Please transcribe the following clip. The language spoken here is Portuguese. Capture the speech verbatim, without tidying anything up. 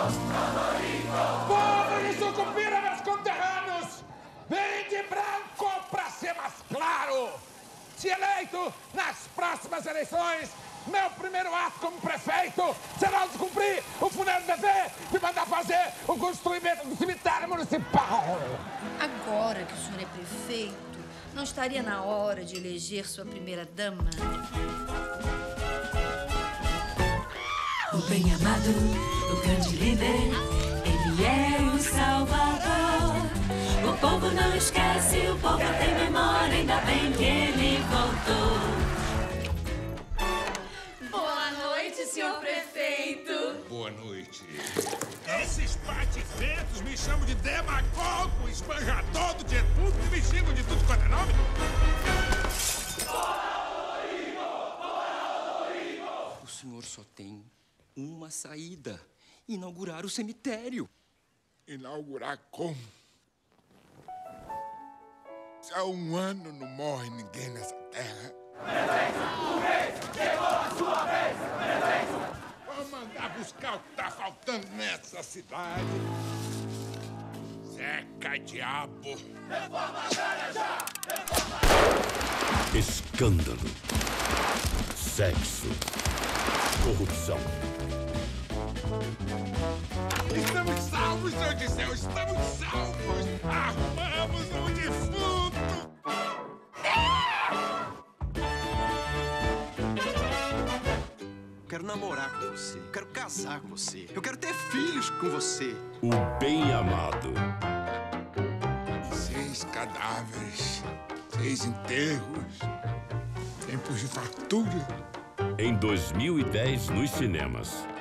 Povo de Sucupira, meus conterrâneos! Vem de branco pra ser mais claro! Se eleito nas próximas eleições, meu primeiro ato como prefeito será descumprir o funerário dever de mandar fazer o construimento do cemitério municipal. Agora que o senhor é prefeito, não estaria na hora de eleger sua primeira-dama? O bem-amado, o grande líder, ele é o Salvador. O povo não esquece, o povo tem memória, ainda bem que ele voltou. Boa noite, senhor prefeito. Boa noite. Esses pativentos me chamam de demagogo, esbanjador do dia tudo e me xingam de tudo quanto é nome. O senhor só tem uma saída: inaugurar o cemitério. Inaugurar como? Se há um ano não morre ninguém nessa terra. Chegou a sua vez! Vou mandar buscar o que tá faltando nessa cidade. Zeca Diabo. Reforma agrária já! Reforma agrária! Escândalo. Sexo. Corrupção. Estamos salvos, Senhor de céu! Estamos salvos! Arrumamos um defunto! Eu quero namorar com você, eu quero casar com você, eu quero ter filhos com você. O bem-amado. Seis cadáveres, seis enterros, tempos de fartura. Em dois mil e dez, nos cinemas.